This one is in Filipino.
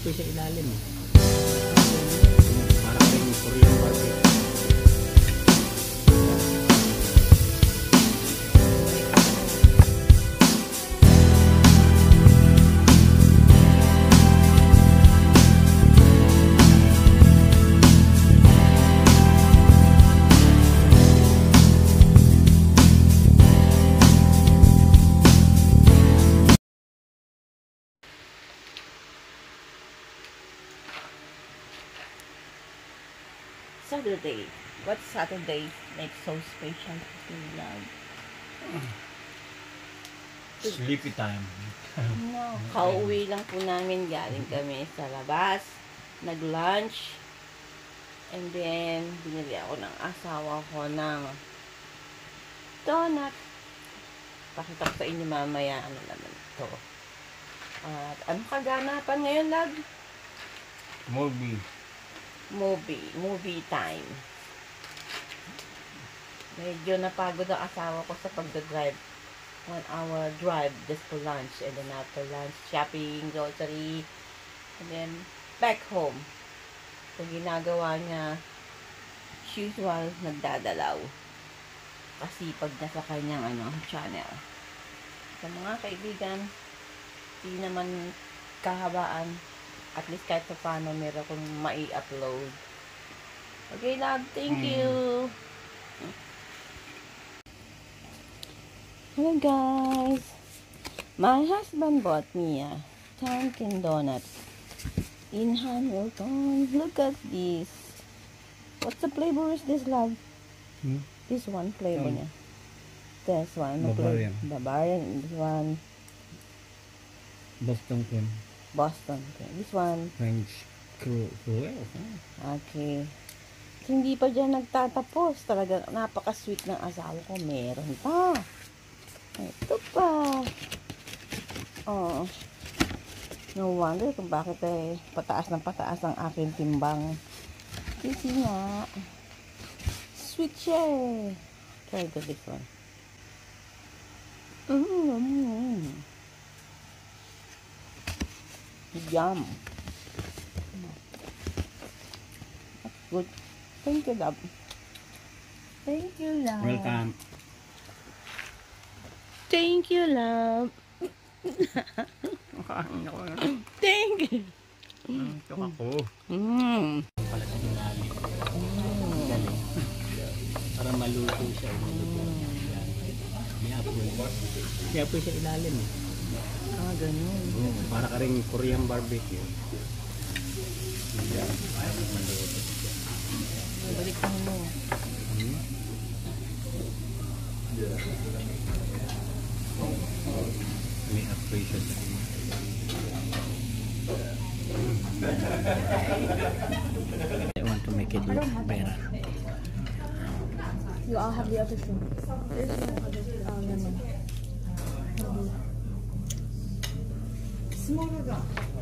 po sa ilalim. Para kayong Korean barbecue. Saturday. What Saturday makes so special to you, love? Sleepy time. No, kauwi lang po namin. Galing kami sa labas. Nag-lunch. And then, binili ako ng asawa ko ng donut. Pakita ko sa inyo mamaya ano naman ito. At anong kaganapan ngayon, love? Movie time. Medyo napagod ang asawa ko sa pagdadrive. 1 hour drive just for lunch. And then after lunch, shopping, grocery. And then, back home. So, ginagawa niya, as usual, nagdadalaw. Kasi pag nasa kanyang channel. So, mga kaibigan, di naman kahabaan. At least kahit pa paano meron kong mai-upload. Okay, love. Thank you. Hello, guys. My husband bought me a Dunkin' Donut in Hamilton. Look at this. What's the flavor is this, love? This one flavor niya. This one. Bavarian. Bavarian. This one. Boston cream. Boston. Okay. This one. French cruel. Okay. Hindi pa dyan nagtatapos. Talaga napaka-sweet ng asawa ko. Meron pa. Ito pa. Oh. No wonder kung bakit pataas ng pataas ang aking timbang. Kasi nga. Sweet siya eh. Try to this one. Yum. That's good. Thank you, love. Thank you, love. Welcome. Thank you, love. Thank you. Ito ako. Pala sa ilalim. Galing. Para maluto siya. May apoy. May apoy sa ilalim eh. Ganun. Para ka rin Korean barbecue. Ayaw maluto. Balik mo. May apoy siya sa ilalim. I want to make it look better. You all have the other thing. lemon. Smaller.